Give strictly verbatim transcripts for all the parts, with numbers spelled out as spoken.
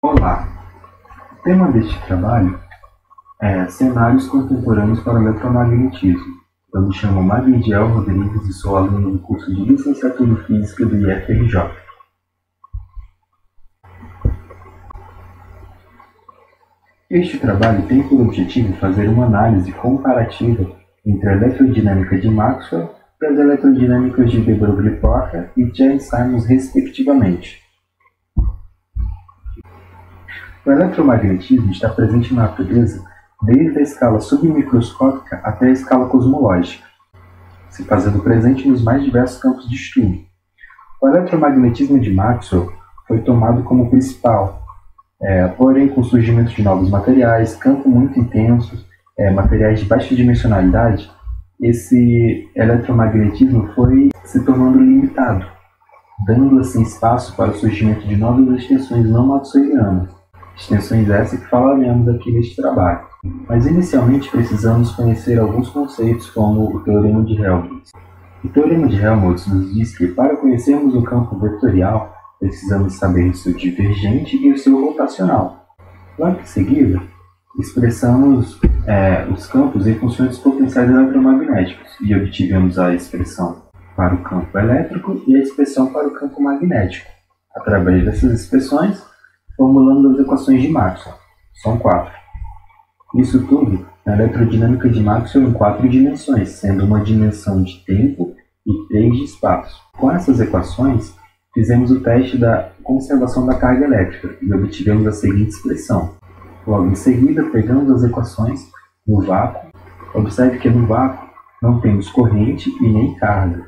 Olá! O tema deste trabalho é Cenários Contemporâneos para o Eletromagnetismo. Eu me chamo Magdiel Rodrigues e sou aluno do curso de Licenciatura em Física do I F R J. Este trabalho tem por objetivo fazer uma análise comparativa entre a eletrodinâmica de Maxwell e as eletrodinâmicas de de Broglie-Pocher e Chern-Simons, respectivamente. O eletromagnetismo está presente na natureza desde a escala submicroscópica até a escala cosmológica, se fazendo presente nos mais diversos campos de estudo. O eletromagnetismo de Maxwell foi tomado como principal, é, porém com o surgimento de novos materiais, campo muito intenso, é, materiais de baixa dimensionalidade, esse eletromagnetismo foi se tornando limitado, dando assim espaço para o surgimento de novas extensões não maxwellianas. Extensões essas que falaremos aqui neste trabalho. Mas inicialmente precisamos conhecer alguns conceitos como o Teorema de Helmholtz. O Teorema de Helmholtz nos diz que para conhecermos o campo vetorial, precisamos saber o seu divergente e o seu rotacional. Logo em seguida, expressamos é, os campos em função dos potenciais eletromagnéticos e obtivemos a expressão para o campo elétrico e a expressão para o campo magnético. Através dessas expressões, formulando as equações de Maxwell. São quatro. Isso tudo na eletrodinâmica de Maxwell em quatro dimensões, sendo uma dimensão de tempo e três de espaço. Com essas equações, fizemos o teste da conservação da carga elétrica e obtivemos a seguinte expressão. Logo em seguida, pegamos as equações no vácuo. Observe que no vácuo não temos corrente e nem carga.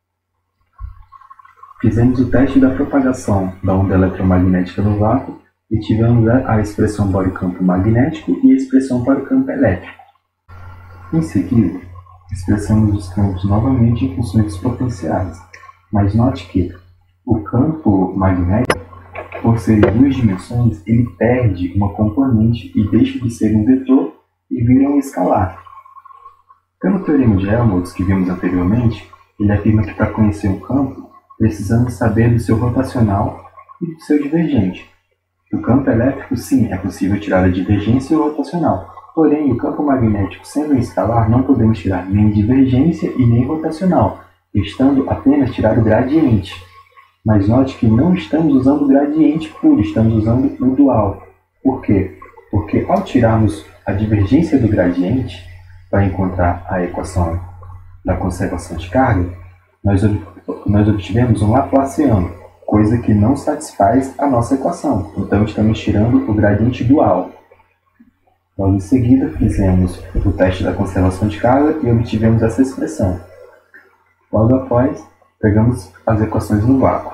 Fizemos o teste da propagação da onda eletromagnética no vácuo e tivemos a expressão para o campo magnético e a expressão para o campo elétrico. Em seguida, expressamos os campos novamente em função dos potenciais, mas note que o campo magnético, por ser em duas dimensões, ele perde uma componente e deixa de ser um vetor e vira um escalar. Pelo teorema de Helmholtz que vimos anteriormente, ele afirma que para conhecer um campo, precisamos saber do seu rotacional e do seu divergente. Do campo elétrico, sim, é possível tirar a divergência e o rotacional. Porém, o campo magnético sendo um escalar, não podemos tirar nem divergência e nem rotacional, estando apenas tirar o gradiente. Mas note que não estamos usando o gradiente puro, estamos usando o dual. Por quê? Porque ao tirarmos a divergência do gradiente, para encontrar a equação da conservação de carga, nós nós obtivemos um Laplaciano, coisa que não satisfaz a nossa equação. Então, estamos tirando o gradiente dual. Logo em seguida, fizemos o teste da conservação de carga e obtivemos essa expressão. Logo após, pegamos as equações no vácuo.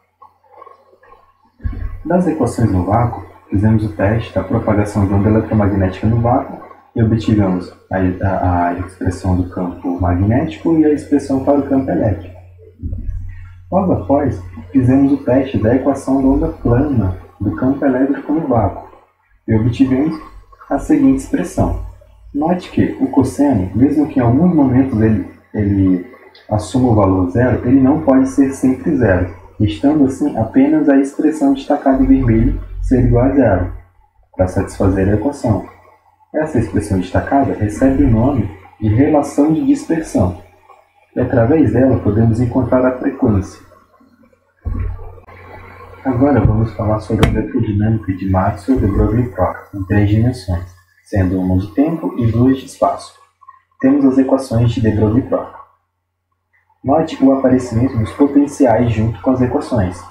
Das equações no vácuo, fizemos o teste da propagação de onda eletromagnética no vácuo e obtivemos a, a, a expressão do campo magnético e a expressão para o campo elétrico. Logo após, fizemos o teste da equação da onda plana do campo elétrico no vácuo e obtivemos a seguinte expressão. Note que o cosseno, mesmo que em alguns momentos ele, ele assuma o valor zero, ele não pode ser sempre zero, estando assim apenas a expressão destacada em vermelho ser igual a zero, para satisfazer a equação. Essa expressão destacada recebe o nome de relação de dispersão. E através dela podemos encontrar a frequência. Agora vamos falar sobre a eletrodinâmica de Maxwell de Broglie-Pocher em três dimensões, sendo uma de tempo e duas de espaço. Temos as equações de de Broglie-Pocher. Note o aparecimento dos potenciais junto com as equações.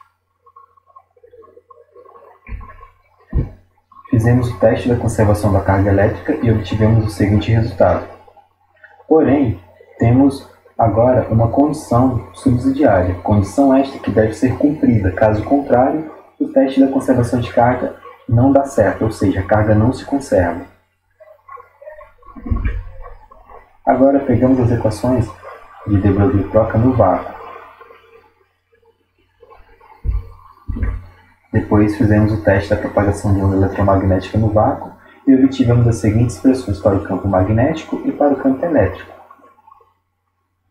Fizemos o teste da conservação da carga elétrica e obtivemos o seguinte resultado. Porém, temos agora uma condição subsidiária, condição esta que deve ser cumprida, caso contrário, o teste da conservação de carga não dá certo, ou seja, a carga não se conserva. Agora pegamos as equações de de Broglie-Pocher no vácuo. Depois fizemos o teste da propagação de onda eletromagnética no vácuo e obtivemos as seguintes expressões para o campo magnético e para o campo elétrico.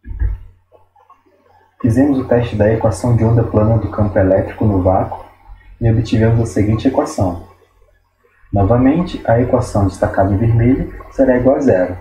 Fizemos o teste da equação de onda plana do campo elétrico no vácuo e obtivemos a seguinte equação. Novamente, a equação destacada em vermelho será igual a zero.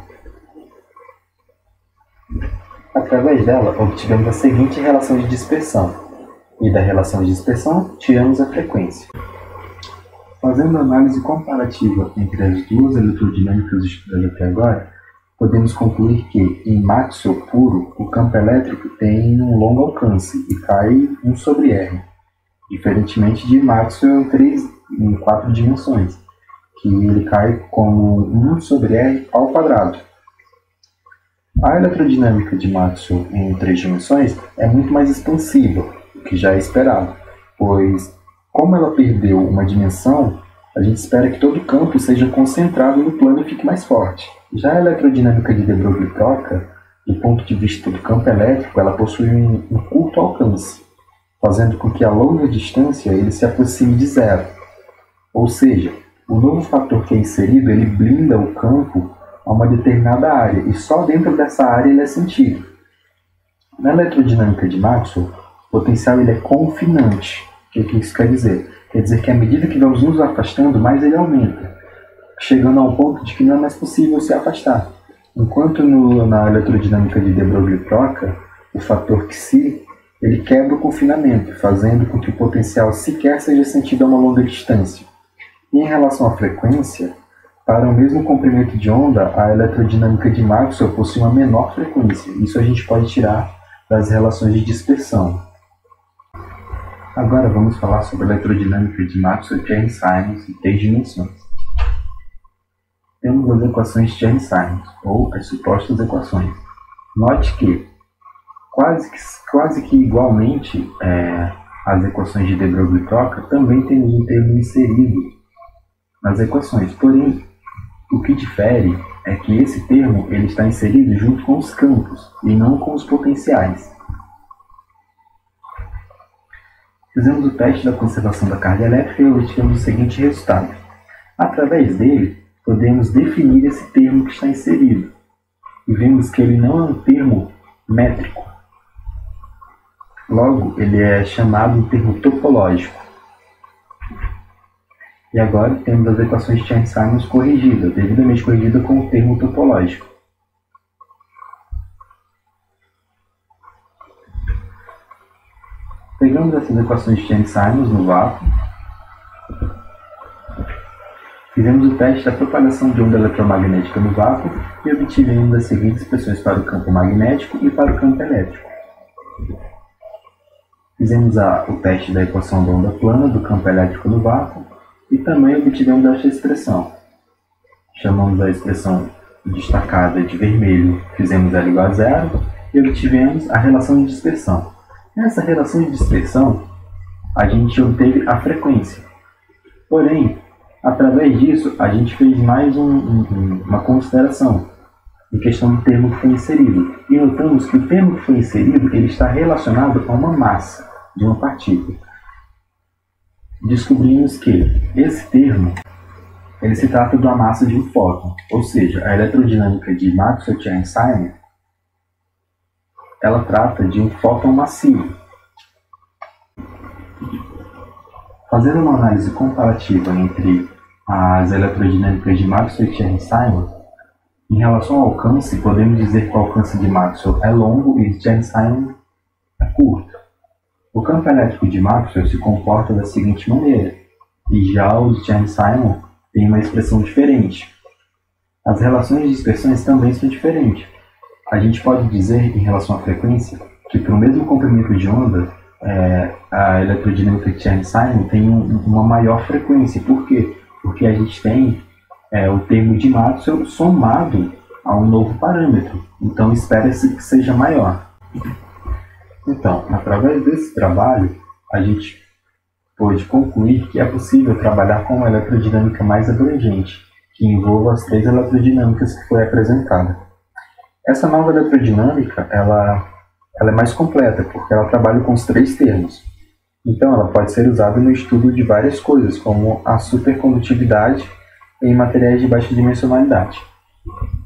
Através dela, obtivemos a seguinte relação de dispersão, e da relação de dispersão, tiramos a frequência. Fazendo análise comparativa entre as duas eletrodinâmicas estudadas até agora, podemos concluir que, em Maxwell puro, o campo elétrico tem um longo alcance e cai um sobre R, diferentemente de Maxwell em, três, em quatro dimensões, que ele cai como um sobre R ao quadrado. A eletrodinâmica de Maxwell em três dimensões é muito mais expansiva, o que já é esperado, pois, como ela perdeu uma dimensão, a gente espera que todo o campo seja concentrado no plano e fique mais forte. Já a eletrodinâmica de de Broglie-Troca, do ponto de vista do campo elétrico, ela possui um, um curto alcance, fazendo com que a longa distância ele se aproxime de zero. Ou seja, o novo fator que é inserido ele blinda o campo a uma determinada área, e só dentro dessa área ele é sentido. Na eletrodinâmica de Maxwell, o potencial ele é confinante. O que, que isso quer dizer? Quer dizer que à medida que vamos nos afastando, mais ele aumenta, chegando a um ponto de que não é mais possível se afastar. Enquanto no, na eletrodinâmica de de Broglie-Troca, o fator Xi ele quebra o confinamento, fazendo com que o potencial sequer seja sentido a uma longa distância. E em relação à frequência, para o mesmo comprimento de onda, a eletrodinâmica de Maxwell possui uma menor frequência. Isso a gente pode tirar das relações de dispersão. Agora vamos falar sobre a eletrodinâmica de Maxwell-Chern-Simons em três dimensões. Temos as equações Chern-Simons, ou as supostas equações. Note que, quase que, quase que igualmente é, às equações de de Broglie-Troca, também temos um termo inserido nas equações. Porém, o que difere é que esse termo ele está inserido junto com os campos e não com os potenciais. Fizemos o teste da conservação da carga elétrica e obtivemos o seguinte resultado. Através dele, podemos definir esse termo que está inserido. E vemos que ele não é um termo métrico. Logo, ele é chamado de termo topológico. E agora temos as equações de Chern-Simons corrigidas, devidamente corrigidas com o termo topológico. Pegamos essas equações de Chern-Simons no vácuo, fizemos o teste da propagação de onda eletromagnética no vácuo e obtivemos as seguintes expressões para o campo magnético e para o campo elétrico. Fizemos a, o teste da equação da onda plana do campo elétrico no vácuo e também obtivemos esta expressão. Chamamos a expressão destacada de vermelho, fizemos ela igual a zero e obtivemos a relação de dispersão. Nessa relação de dispersão, a gente obteve a frequência. Porém, através disso, a gente fez mais um, um, uma consideração em questão do termo que foi inserido. E notamos que o termo que foi inserido ele está relacionado a uma massa de uma partícula. Descobrimos que esse termo ele se trata da massa de um fóton, ou seja, a eletrodinâmica de Maxwell-Chern-Simons ela trata de um fóton massivo. Fazendo uma análise comparativa entre as eletrodinâmicas de Maxwell e Chern-Simons, em relação ao alcance, podemos dizer que o alcance de Maxwell é longo e de Chern-Simons é curto. O campo elétrico de Maxwell se comporta da seguinte maneira, e já o de Chern-Simons tem uma expressão diferente. As relações de dispersões também são diferentes. A gente pode dizer, em relação à frequência, que para o mesmo comprimento de onda, é, a eletrodinâmica de Chern-Simons tem um, uma maior frequência. Por quê? Porque a gente tem é, o termo de Maxwell somado a um novo parâmetro. Então, espera-se que seja maior. Então, através desse trabalho, a gente pôde concluir que é possível trabalhar com uma eletrodinâmica mais abrangente, que envolva as três eletrodinâmicas que foi apresentada. Essa nova eletrodinâmica, ela, ela é mais completa, porque ela trabalha com os três termos. Então, ela pode ser usada no estudo de várias coisas, como a supercondutividade em materiais de baixa dimensionalidade.